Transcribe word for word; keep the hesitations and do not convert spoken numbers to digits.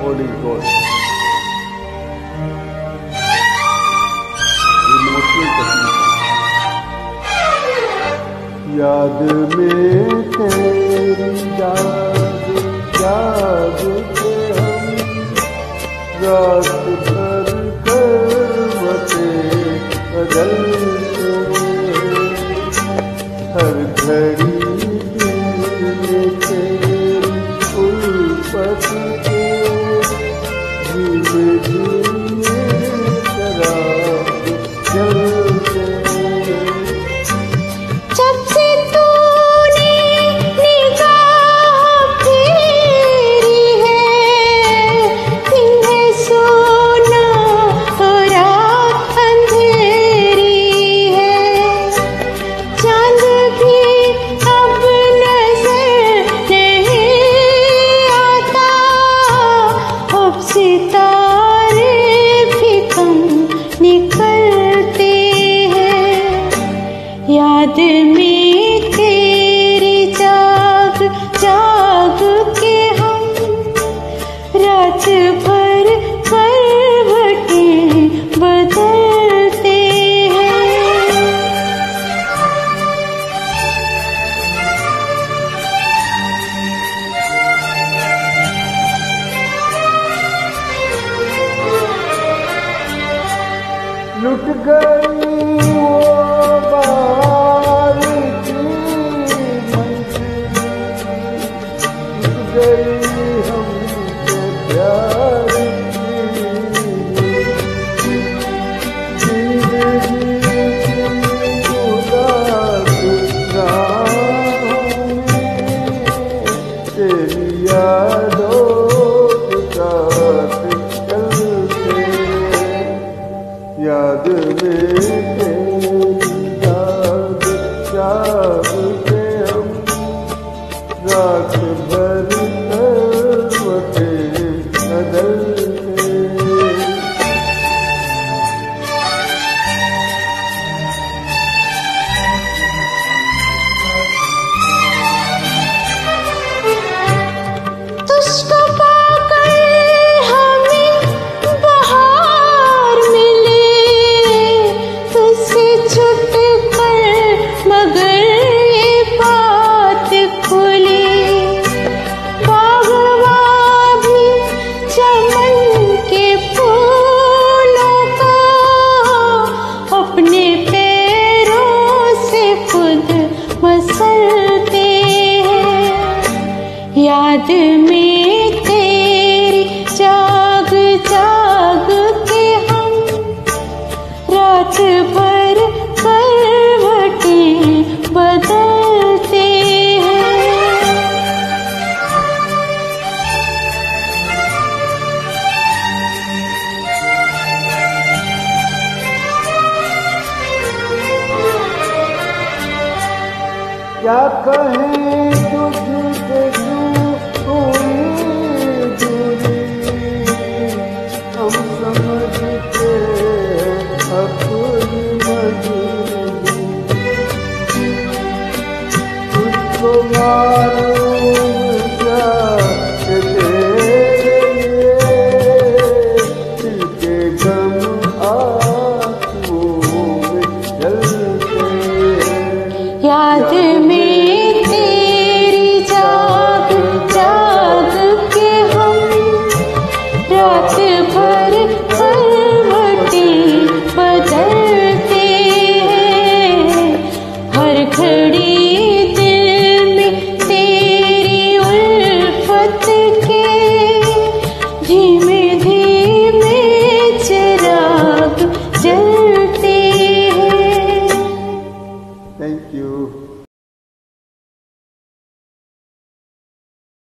Holy Ghost. Emotional technique. याद में तेरी जाग जाग के हम रात भर करवटें बदलते, हर घड़ी दिल में तेरी उल्फत के धीरे धीरे शराब जलते। जब से तूने निगाह फेरी है, इन्हें सोना और रात अंधेरी है। चांद भी अब नजर नहीं आता, अब सितारे भी कम निकलते हैं। याद में तेरी जाग जाग के हम रात भर करवटें बदलते हैं। लुट गई वो बार की मंजिल, लुट गई हमसे प्यार की जिंदगी की उदास राहों में तेरी यादों के साथ चलते। याद में तेरी जाग जाग के हम रात भर करवटें बदलते। तुझको पाकर हमें बहार मिली, तुझसे छुट कर मगर ये बात खुली। बागवां भी चमन के फूलों को अपने पैरों से खुद मसलते हैं। याद में तेरी जाग जाग के हम रात भर करवटें बदलते हैं। क्या कहें तुझसे क्यों कोई दूरी, हम समझते अपनी मजबूरी। तुझको मार